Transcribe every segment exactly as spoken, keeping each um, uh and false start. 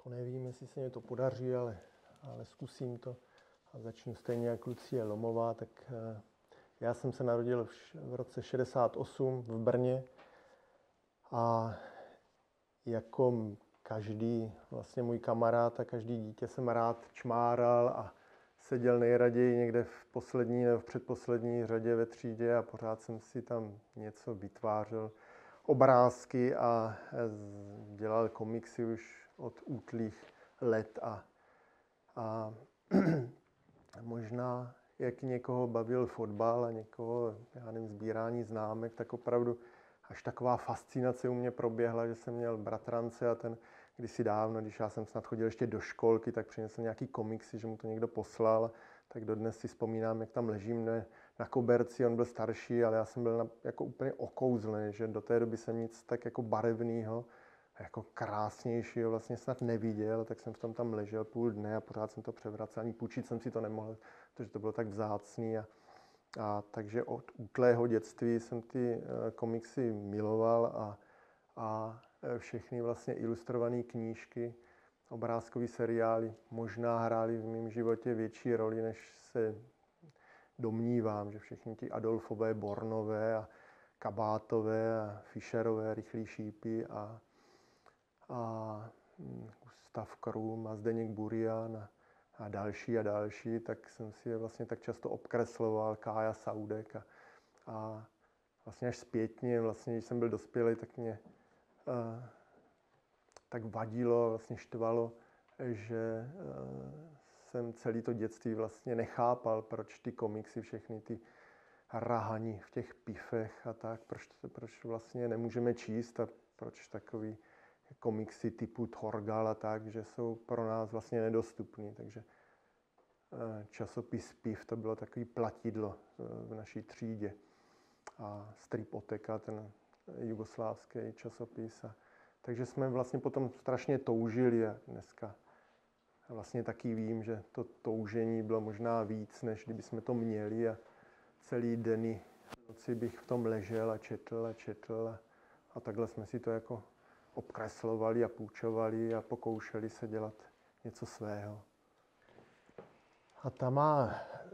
To nevím, jestli se mi to podaří, ale, ale zkusím to a začnu stejně jako Lucie Lomová. Tak uh, já jsem se narodil v, v roce šedesát osm v Brně a jako každý vlastně můj kamarád a každý dítě jsem rád čmáral a seděl nejraději někde v poslední nebo v předposlední řadě ve třídě a pořád jsem si tam něco vytvářel, obrázky a dělal komiksy už od útlých let a, a možná jak někoho bavil fotbal a někoho, já nevím, sbírání známek, tak opravdu až taková fascinace u mě proběhla, že jsem měl bratrance a ten kdysi dávno, když já jsem snad chodil ještě do školky, tak přinesl nějaký komiksy, že mu to někdo poslal, tak dodnes si vzpomínám, jak tam ležím ne, na koberci, on byl starší, ale já jsem byl na, jako úplně okouzlený, že do té doby jsem nic tak jako barevného, jako krásnějšího vlastně snad neviděl, tak jsem v tom tam ležel půl dne a pořád jsem to převracel, ani půjčit jsem si to nemohl, protože to bylo tak vzácný. A, a takže od útlého dětství jsem ty uh, komiksy miloval a, a všechny vlastně ilustrované knížky, obrázkové seriály možná hrály v mém životě větší roli, než se domnívám, že všechny ti Adolfové, Bornové a Kabátové a Fischerové, Rychlý šípy a, a Gustav Krum a Zdeněk Burian a, a další a další, tak jsem si je vlastně tak často obkresloval, Kája Saudek a, a vlastně až zpětně, vlastně, když jsem byl dospělý, tak mě uh, tak vadilo, vlastně štvalo, že uh, jsem celý to dětství vlastně nechápal, proč ty komiksy, všechny ty rahani v těch pifech a tak, proč, proč vlastně nemůžeme číst a proč takový komiksy typu Thorgal a tak, že jsou pro nás vlastně nedostupný. Takže časopis Pif to bylo takový platidlo v naší třídě. A Stripoteka, ten jugoslávský časopis. A, takže jsme vlastně potom strašně toužili a dneska vlastně taky vím, že to toužení bylo možná víc, než kdyby jsme to měli a celý den noci bych v tom ležel a četl a četl a, a takhle jsme si to jako obkreslovali a půjčovali a pokoušeli se dělat něco svého. A ta má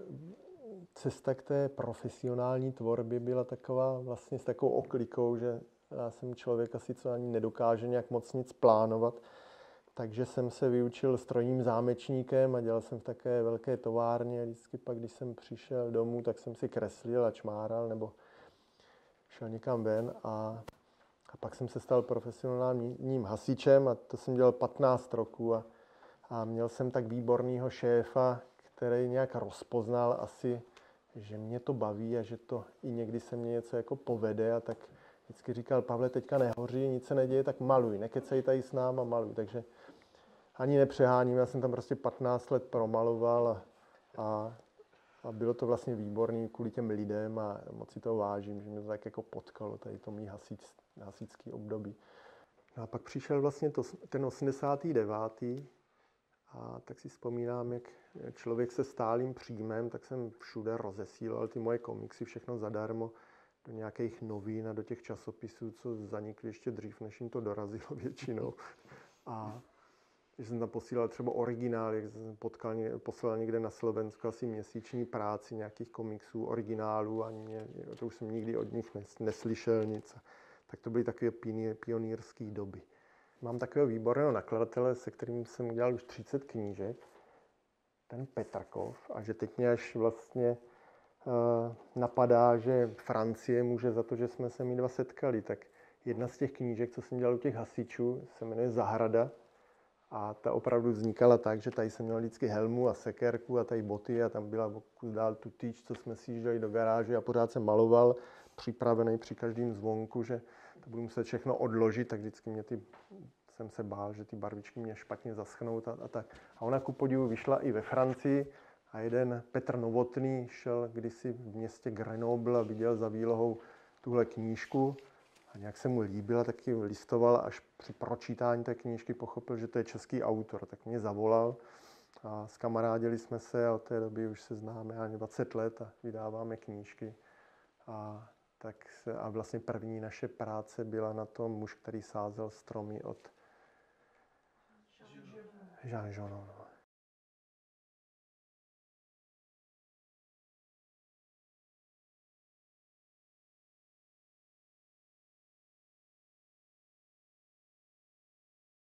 cesta k té profesionální tvorbě byla taková vlastně s takovou oklikou, že já jsem člověk asi co ani nedokáže nějak moc nic plánovat, takže jsem se vyučil strojním zámečníkem a dělal jsem v také velké továrně. Vždycky pak, když jsem přišel domů, tak jsem si kreslil a čmáral nebo šel někam ven a, a pak jsem se stal profesionálním hasičem a to jsem dělal patnáct roků a, a měl jsem tak výborného šéfa, který nějak rozpoznal asi, že mě to baví a že to i někdy se mě něco jako povede a tak vždycky říkal, Pavle, teďka nehoří, nic se neděje, tak maluj, nekecej tady s náma, maluj. Takže ani nepřeháním, já jsem tam prostě patnáct let promaloval a, a, a bylo to vlastně výborný kvůli těm lidem a moc si toho vážím, že mě to tak jako potkalo, tady to mý hasič, hasičský období. No a pak přišel vlastně to, ten osmdesátý devátý a tak si vzpomínám, jak člověk se stálým příjmem, tak jsem všude rozesílal ty moje komiksy, všechno zadarmo, do nějakých novín a do těch časopisů, co zanikly ještě dřív, než jim to dorazilo většinou. A že jsem tam posílal třeba originály, jak jsem potkal, poslal někde na Slovensku asi měsíční práci nějakých komiksů, originálů, ani mě, to už jsem nikdy od nich nes, neslyšel nic. Tak to byly takové pionýrské doby. Mám takového výborného nakladatele, se kterým jsem udělal už třicet knížek, ten Petrkov, a že teď mě až vlastně uh, napadá, že Francie může za to, že jsme se my dva setkali. Tak jedna z těch knížek, co jsem dělal u těch hasičů, se jmenuje Zahrada a ta opravdu vznikala tak, že tady jsem měl vždycky helmu a sekerku a tady boty a tam byla kus dál tu tyč, co jsme si jížděli do garáže a pořád jsem maloval, připravený při každém zvonku, že to budu muset všechno odložit, tak vždycky mě ty, jsem se bál, že ty barvičky mě špatně zaschnou a, a tak. A ona ku podivu vyšla i ve Francii a jeden Petr Novotný šel kdysi v městě Grenoble a viděl za výlohou tuhle knížku a nějak se mu líbila, tak ji listoval, až při pročítání té knížky pochopil, že to je český autor, tak mě zavolal a zkamarádili jsme se a od té doby už se známe ani dvacet let a vydáváme knížky. A Tak se, a vlastně první naše práce byla na tom Muž, který sázel stromy od Jean Genon.